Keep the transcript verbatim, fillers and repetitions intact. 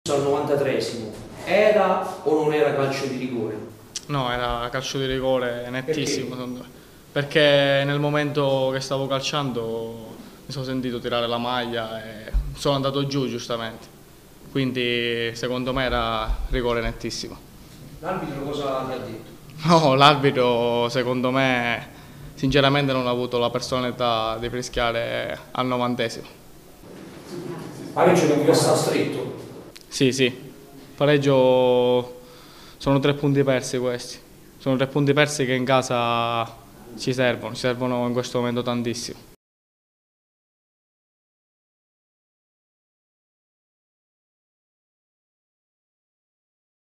Al novantatreesimo, era o non era calcio di rigore? No, era calcio di rigore nettissimo, secondo me. Perché nel momento che stavo calciando mi sono sentito tirare la maglia e sono andato giù giustamente. Quindi secondo me era rigore nettissimo. L'arbitro cosa ti ha detto? No, l'arbitro secondo me sinceramente non ha avuto la personalità di fischiare al novantesimo. Pareggio che vi sta stretto? Sì, sì, pareggio, sono tre punti persi questi, sono tre punti persi che in casa ci servono, ci servono in questo momento tantissimo.